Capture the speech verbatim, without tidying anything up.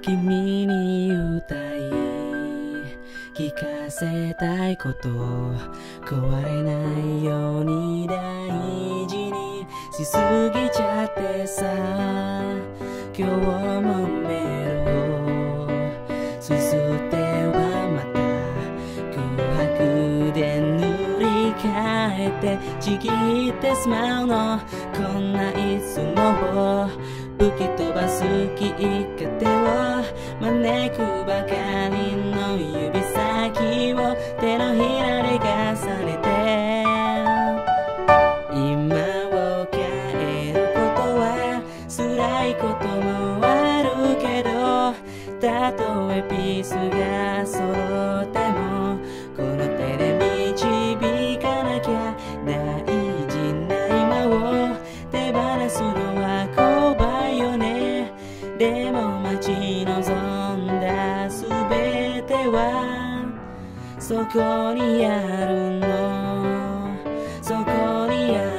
君に歌い聞かせたいこと壊れないように大事にしすぎちゃってさ今日もメールをすすってはまた空白で塗り替えてちぎってしまうのこんないつもを吹き飛ばすきっかけを招くばかりの指先を手のひらで重ねて今を変えることは辛いこともあるけどたとえピースが揃ってもこの手で導かなきゃ大事な今を手放すのは怖いよねでも待ち望んだすべてはそこにあるのそこにある